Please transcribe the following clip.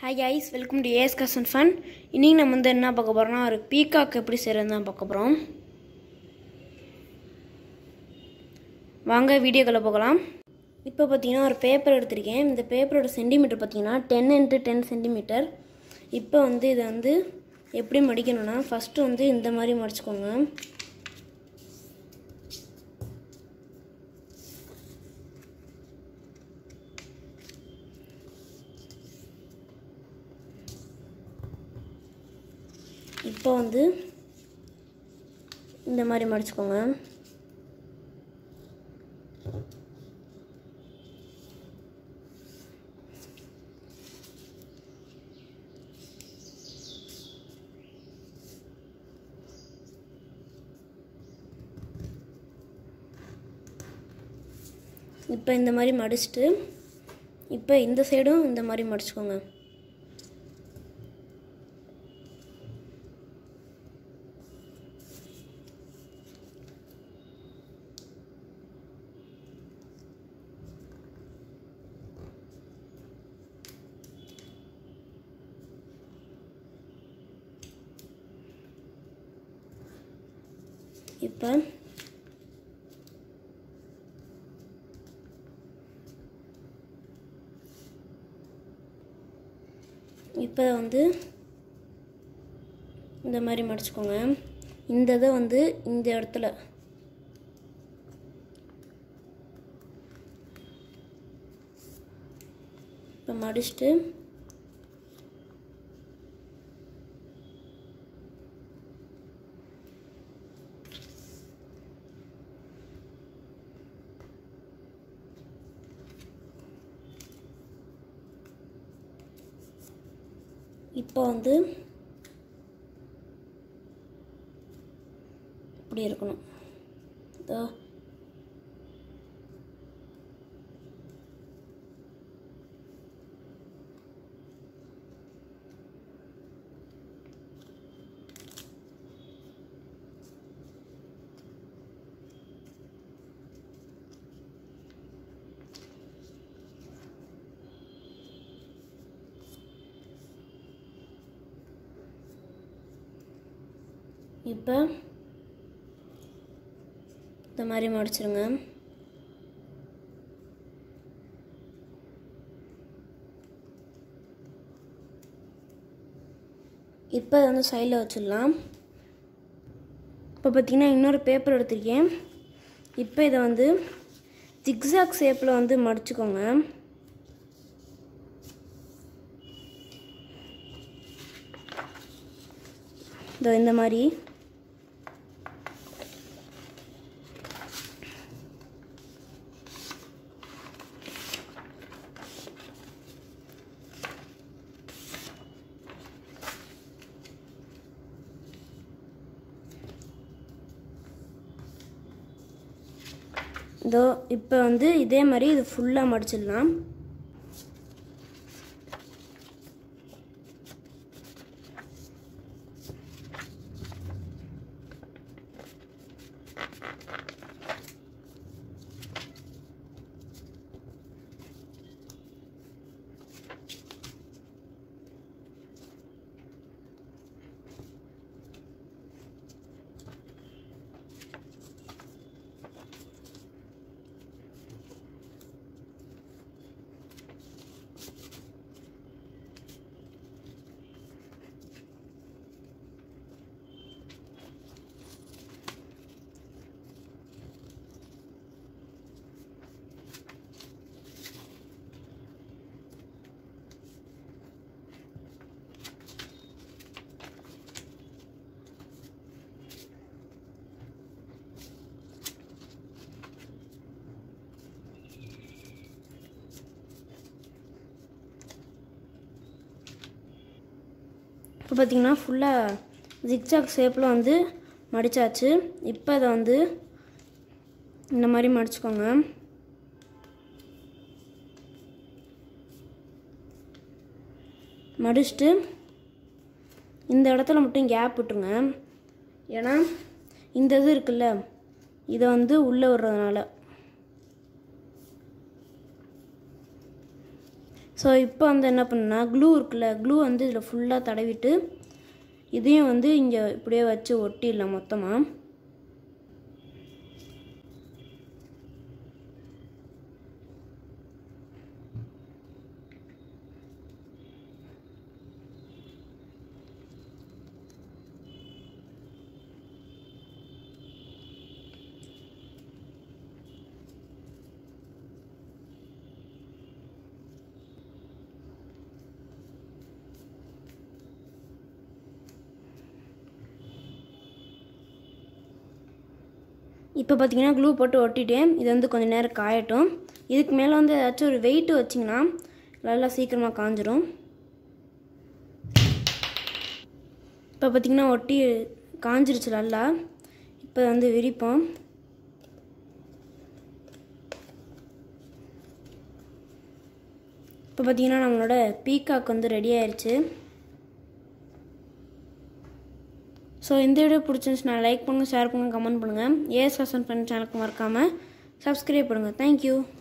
Hi guys, welcome to AS Custom Fun. இன்னைக்கு நம்ம என்ன பார்க்க போறோம்னா ஒரு பீகாக் எப்படி செய்யறதுன்னு தான் பார்க்க போறோம். வாங்க வீடியோக்குள்ள போகலாம். இப்போ பாத்தீங்கன்னா ஒரு பேப்பர் எடுத்துர்க்கேன். இந்த பேப்பரோட சென்டிமீட்டர் பாத்தீங்கன்னா 10 x 10 சென்டிமீட்டர். இப்போ இத எப்படி மடிக்கணும்னா ஃபர்ஸ்ட் இந்த மாதிரி மடிச்சுக்கோங்க. இப்போ இந்த மாதிரி மடிச்சுக்கோங்க. இப்போ இந்த மாதிரி மடிச்சிட்டு இப்போ இந்த சைடும் இந்த மாதிரி மடிச்சுக்கோங்க. இப்போ இந்த மாதிரி மடிச்சுக்கோங்க. இந்த இதை இந்த இடத்துல இப்போ மடிச்சிட்டு இப்போ இப்படி இருக்கணும். இப்போ இந்த மாதிரி மடிச்சிருங்க. இப்போ சைடில் வச்சிடலாம். இப்போ பார்த்தீங்கன்னா இன்னொரு பேப்பர் எடுத்திருக்கேன். இப்போ இதை ஜிக்ஸாக் ஷேப்பில் மடிச்சுக்கோங்க. இந்த மாதிரி இப்போ இதே மாதிரி இது ஃபுல்லாக மடிச்சிடலாம். இப்போ பார்த்தீங்கன்னா ஃபுல்லாக ஜிக்ஜாக் ஷேப்பில் மடித்தாச்சு. இப்போ இதை இந்த மாதிரி மடிச்சுக்கோங்க. மடிச்சுட்டு இந்த இடத்துல மட்டும் கேப் விட்டுருங்க. ஏன்னா இந்த இது இருக்குல்ல, இதை உள்ளே விடுறதுனால ஸோ இப்போ வந்து என்ன பண்ணுன்னா க்ளூ இருக்குல்ல, க்ளூ வந்து இதில் ஃபுல்லாக தடவிட்டு இதையும் வந்து இங்கே இப்படியே வச்சு ஒட்டிடலாம் மொத்தமாக. இப்போ பார்த்தீங்கன்னா க்ளூ போட்டு ஒட்டிட்டேன். இது வந்து கொஞ்சம் நேரம் காயட்டும். இதுக்கு மேலே வந்து ஏதாச்சும் ஒரு வெயிட்டு வச்சிங்கன்னா நல்லா சீக்கிரமாக காஞ்சிரும். இப்போ பார்த்தீங்கன்னா ஒட்டி காஞ்சிருச்சு நல்லா. இப்போ வந்து விரிப்போம். இப்போ பார்த்தீங்கன்னா நம்மளோட பீகாக் வந்து ரெடி ஆயிடுச்சு. ஸோ இந்த வீடியோ பிடிச்சிருந்துச்சுன்னா லைக் பண்ணுங்கள், ஷேர் பண்ணுங்கள், கமெண்ட் பண்ணுங்கள். ஏஎஸ் ஃபேஷன் ஃப்ரெண்ட் சேனலுக்கு மறக்காமல் சப்ஸ்கிரைப் பண்ணுங்கள். தேங்க்யூ.